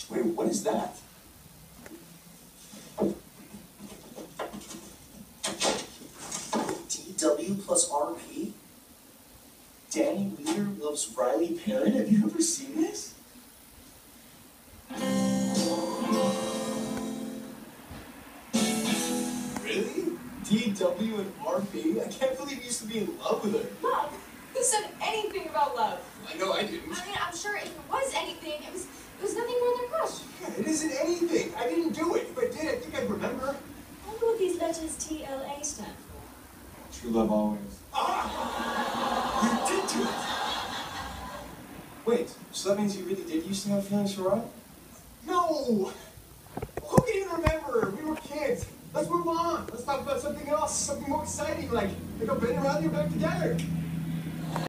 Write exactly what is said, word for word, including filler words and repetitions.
Wait, what is that? D W plus R P? Danny Weeder loves Riley Perrin? Have you ever seen this? Really? D W and R P? I can't believe you used to be in love with her. Love? Who said anything about love? I know I didn't. I mean, I'm sure if it was anything, it was it was nothing more than a crush. Yeah, it isn't anything. I didn't do it. If I did, I think I'd remember. I wonder what these letters T L A stand for. True love always. Ah! You did do it! Wait, so that means you really did used to have feelings for Riley? No! Who can even remember? We were kids. Let's move on. Let's talk about something else, something more exciting, like, like a band around here back together.